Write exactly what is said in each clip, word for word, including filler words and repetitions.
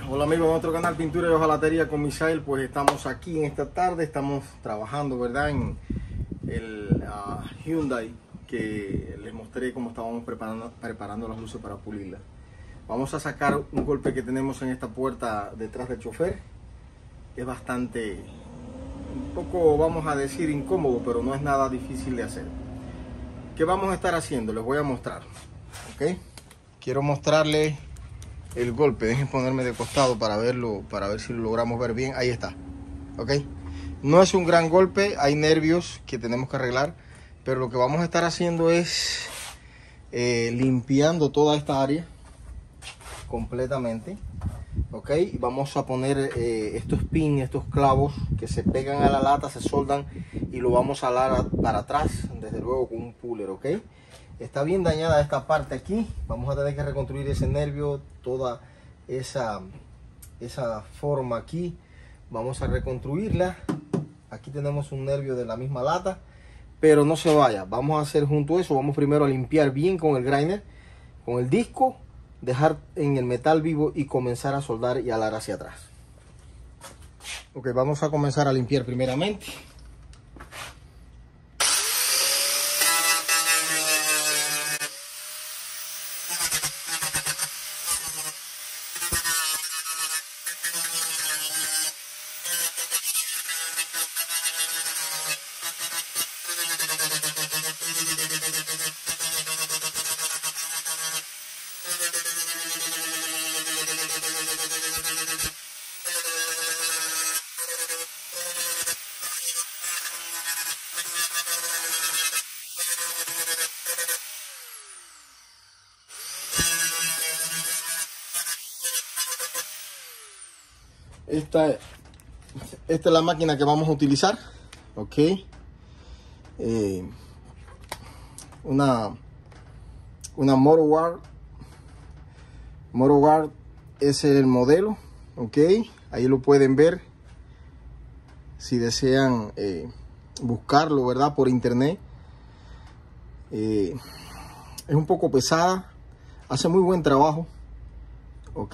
Hola amigos de nuestro canal Pintura y Hojalatería con Misael. Pues estamos aquí en esta tarde, estamos trabajando, ¿verdad?, en el uh, Hyundai que les mostré cómo estábamos preparando, preparando las luces para pulirlas. Vamos a sacar un golpe que tenemos en esta puerta detrás del chofer. Es bastante, un poco, vamos a decir, incómodo, pero no es nada difícil de hacer. ¿Qué vamos a estar haciendo? Les voy a mostrar. ¿Ok? Quiero mostrarles el golpe. Dejen ponerme de costado para verlo, para ver si lo logramos ver bien. Ahí está. ¿Ok? No es un gran golpe, hay nervios que tenemos que arreglar, pero lo que vamos a estar haciendo es eh, limpiando toda esta área completamente. Ok, vamos a poner eh, estos pins, estos clavos que se pegan a la lata, se soldan y lo vamos a alar para atrás, desde luego con un puller. Ok, está bien dañada esta parte aquí, vamos a tener que reconstruir ese nervio, toda esa, esa forma aquí, vamos a reconstruirla. Aquí tenemos un nervio de la misma lata, pero no se vaya, vamos a hacer junto a eso, vamos primero a limpiar bien con el grinder, con el disco, dejar en el metal vivo y comenzar a soldar y alar hacia atrás. Ok, vamos a comenzar a limpiar primeramente. Esta, esta es la máquina que vamos a utilizar. Ok, eh, una una Motorguard. Motorguard es el modelo. Ok, ahí lo pueden ver si desean eh, buscarlo, ¿verdad?, por internet. Eh, es un poco pesada, hace muy buen trabajo. Ok,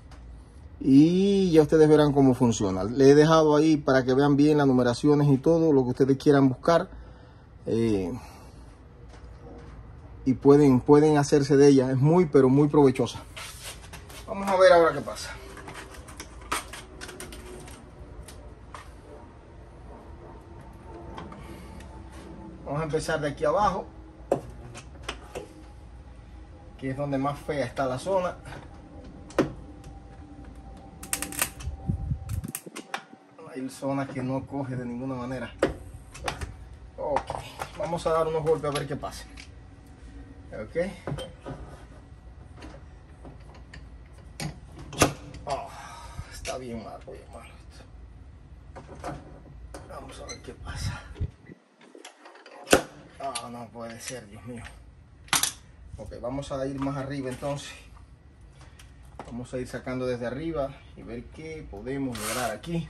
y ya ustedes verán cómo funciona. Le he dejado ahí para que vean bien las numeraciones y todo lo que ustedes quieran buscar, eh, y pueden, pueden hacerse de ella. Es muy pero muy provechosa. Vamos a ver ahora qué pasa. Vamos a empezar de aquí abajo, que es donde más fea está la zona. Hay zonas que no coge de ninguna manera. Ok, vamos a dar unos golpes a ver qué pasa. Ok. Oh, está bien mal, bien mal. Vamos a ver qué pasa. Ah, no puede ser, Dios mío. Ok, vamos a ir más arriba entonces. Vamos a ir sacando desde arriba y ver qué podemos lograr aquí.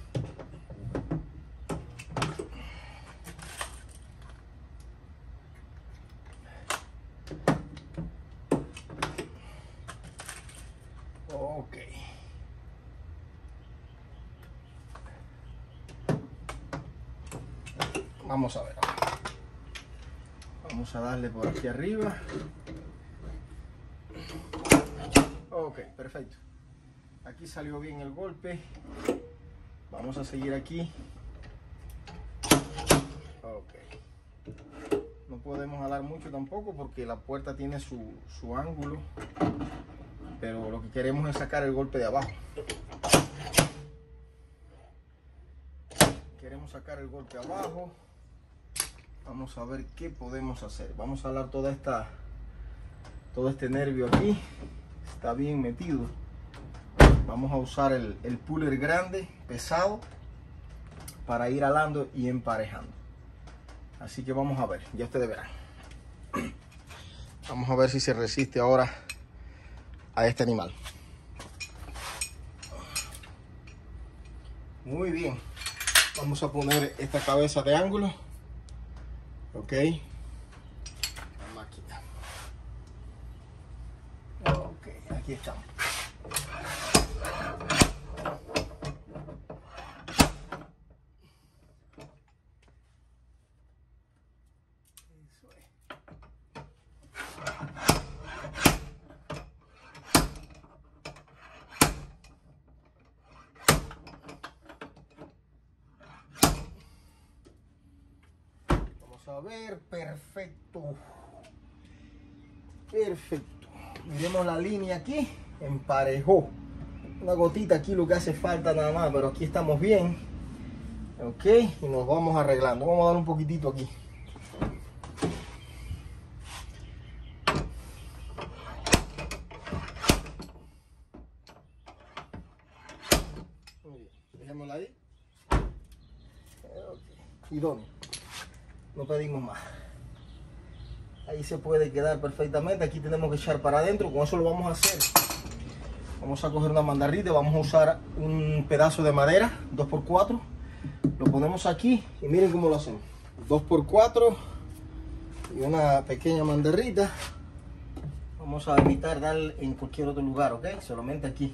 Ok. Vamos a ver. Vamos a darle por aquí arriba. Ok, perfecto. Aquí salió bien el golpe. Vamos a seguir aquí. Ok. No podemos jalar mucho tampoco porque la puerta tiene su, su ángulo. Pero lo que queremos es sacar el golpe de abajo. Queremos sacar el golpe abajo. Vamos a ver qué podemos hacer. Vamos a jalar toda esta, todo este nervio aquí. Está bien metido. Vamos a usar el, el puller grande, pesado, para ir alando y emparejando. Así que vamos a ver, ya ustedes verán. Vamos a ver si se resiste ahora a este animal. Muy bien. Vamos a poner esta cabeza de ángulo. Ok. La máquina. Ok, aquí estamos. Vamos a ver, perfecto. Perfecto. Miremos la línea aquí, emparejó. Una gotita aquí lo que hace falta nada más, pero aquí estamos bien. Ok, y nos vamos arreglando. Vamos a dar un poquitito aquí. Muy bien, dejémosla ahí. Okay. Idóneo. No pedimos más. Ahí se puede quedar perfectamente. Aquí tenemos que echar para adentro. Con eso lo vamos a hacer. Vamos a coger una mandarrita. Vamos a usar un pedazo de madera dos por cuatro. Lo ponemos aquí y miren cómo lo hacemos. dos por cuatro y una pequeña mandarrita. Vamos a evitar dar en cualquier otro lugar, ¿ok? Solamente aquí.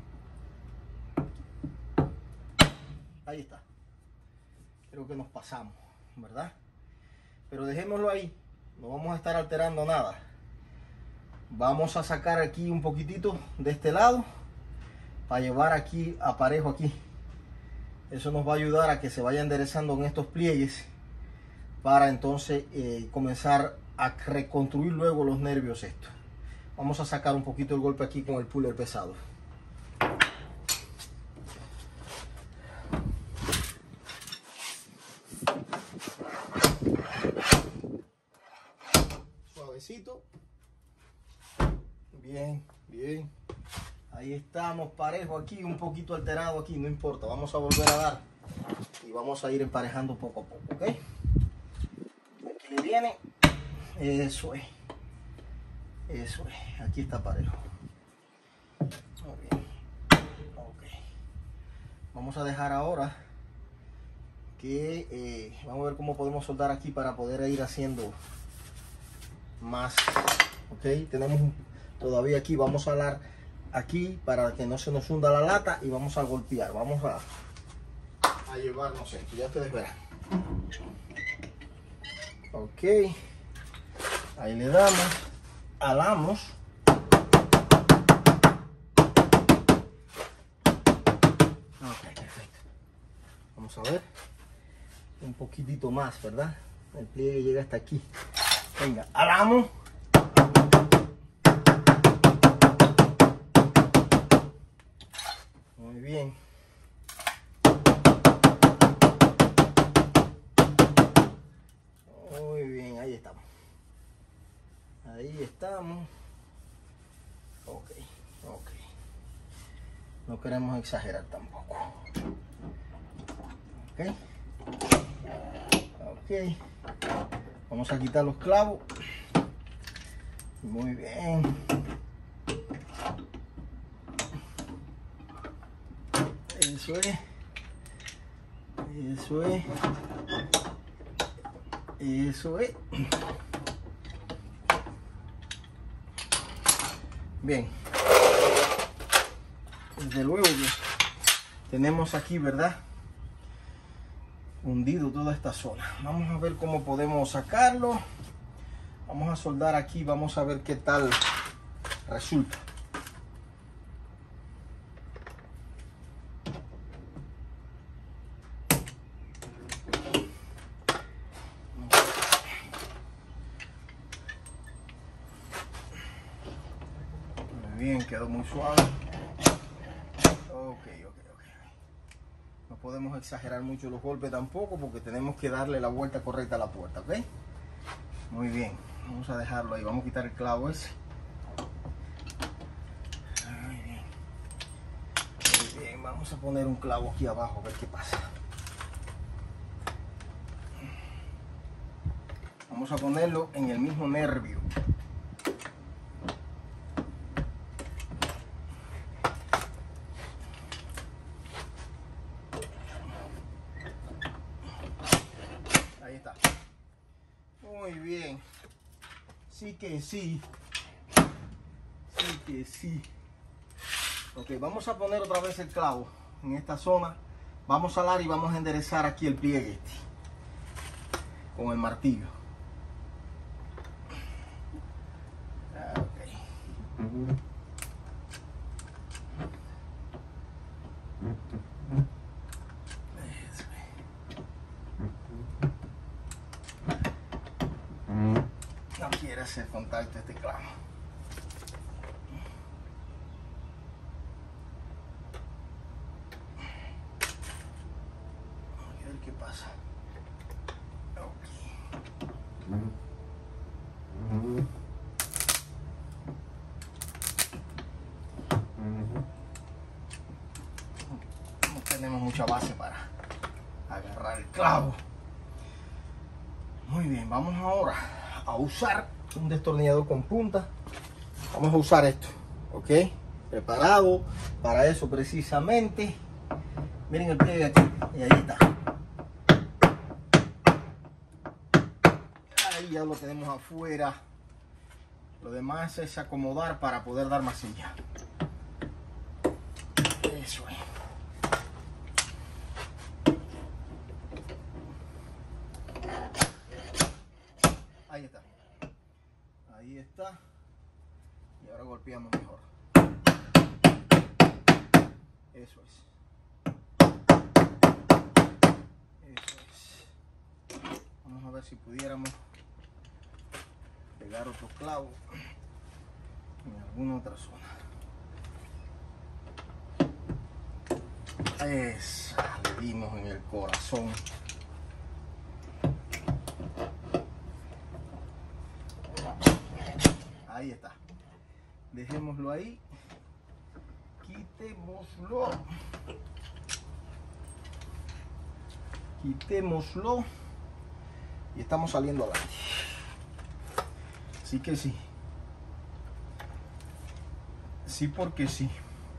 Ahí está. Creo que nos pasamos, ¿verdad? Pero dejémoslo ahí. No vamos a estar alterando nada. Vamos a sacar aquí un poquitito de este lado para llevar aquí aparejo aquí. Eso nos va a ayudar a que se vaya enderezando en estos pliegues para entonces eh, comenzar a reconstruir luego los nervios estos. Vamos a sacar un poquito el golpe aquí con el puller pesado. Suavecito. Bien, bien. Ahí estamos, parejo aquí, un poquito alterado aquí, no importa. Vamos a volver a dar y vamos a ir emparejando poco a poco, ¿ok? Aquí le viene. Eso es. Eso es. Aquí está parejo. Muy bien. Ok. Vamos a dejar ahora que eh, vamos a ver cómo podemos soldar aquí para poder ir haciendo más. Ok, tenemos un, todavía aquí, vamos a alar aquí para que no se nos hunda la lata y vamos a golpear. Vamos a, a llevarnos esto, ya ustedes verán. Ok, ahí le damos, alamos. Ok, perfecto. Vamos a ver. Un poquitito más, ¿verdad? El pliegue llega hasta aquí. Venga, alamos. Muy bien. Muy bien, ahí estamos. Ahí estamos. Ok, ok. No queremos exagerar tampoco. Ok. Ok. Vamos a quitar los clavos. Muy bien. Eso es. Eso es. Eso es. Bien. Desde luego que tenemos aquí, ¿verdad? Hundido toda esta zona. Vamos a ver cómo podemos sacarlo. Vamos a soldar aquí. Vamos a ver qué tal resulta. Bien, quedó muy suave. Ok, ok, ok. No podemos exagerar mucho los golpes tampoco porque tenemos que darle la vuelta correcta a la puerta, ¿ok? Muy bien, vamos a dejarlo ahí. Vamos a quitar el clavo ese. Muy bien. Muy bien, vamos a poner un clavo aquí abajo a ver qué pasa. Vamos a ponerlo en el mismo nervio. Ahí está. Muy bien. Sí que sí. Sí que sí. Ok, vamos a poner otra vez el clavo en esta zona. Vamos a alar y vamos a enderezar aquí el pliegue este con el martillo. Okay. hacer contacto a este clavo. A ver qué pasa. No tenemos mucha base para agarrar el clavo. Muy bien, vamos ahora a usar un destornillador con punta. Vamos a usar esto, ok, preparado para eso precisamente. Miren el pliegue aquí, y ahí está. Ahí ya lo tenemos afuera. Lo demás es acomodar para poder dar masilla. Eso es. Ahí está. Ahí está. Y ahora golpeamos mejor. Eso es. Eso es. Vamos a ver si pudiéramos pegar otro clavo en alguna otra zona. Esa, le dimos en el corazón. Ahí está. Dejémoslo ahí. Quitémoslo. Quitémoslo. Y estamos saliendo adelante. Así que sí. Sí, porque sí.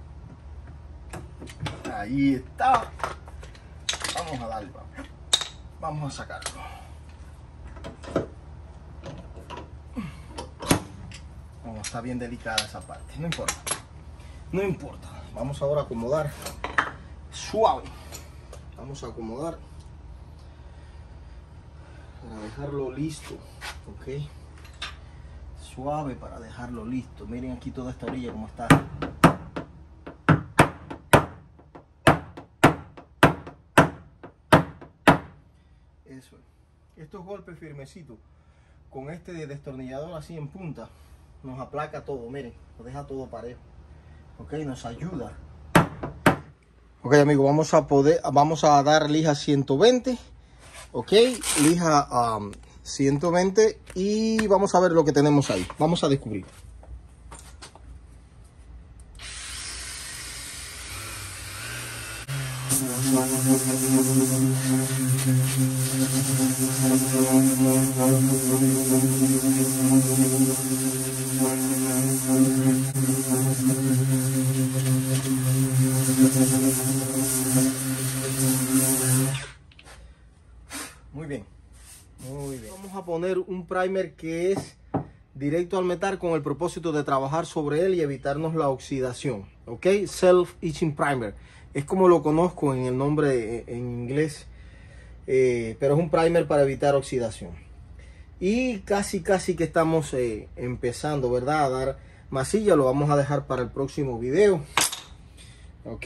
Ahí está. Vamos a darle. Vamos a sacarlo. Oh, está bien delicada esa parte. No importa. No importa. Vamos ahora a acomodar. Suave. Vamos a acomodar. Para dejarlo listo. Ok. Suave para dejarlo listo. Miren aquí toda esta orilla como está. Eso es. Estos golpes firmecitos con este destornillador así en punta nos aplaca todo, miren, nos deja todo parejo. Ok, nos ayuda. Ok, amigos, vamos a poder, vamos a dar lija ciento veinte. Ok, lija um, ciento veinte y vamos a ver lo que tenemos ahí. Vamos a descubrir. Muy bien, muy bien. Vamos a poner un primer que es directo al metal con el propósito de trabajar sobre él y evitarnos la oxidación. Ok, self-etching primer. Es como lo conozco en el nombre en inglés, eh, pero es un primer para evitar oxidación. Y casi casi que estamos eh, empezando, ¿verdad?, a dar masilla. Lo vamos a dejar para el próximo video. Ok.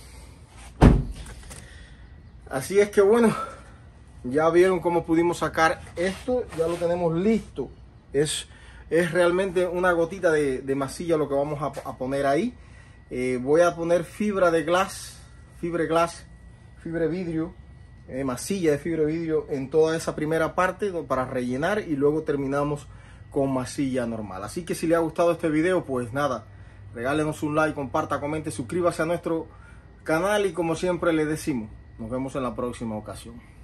Así es que bueno, ya vieron cómo pudimos sacar esto. Ya lo tenemos listo. Es, es realmente una gotita de, de masilla lo que vamos a, a poner ahí. Eh, voy a poner fibra de glass. Fibra glass, fibra vidrio, eh, masilla de fibra vidrio en toda esa primera parte para rellenar y luego terminamos con masilla normal. Así que si le ha gustado este video, pues nada, regálenos un like, comparta, comente, suscríbase a nuestro canal y como siempre le decimos, nos vemos en la próxima ocasión.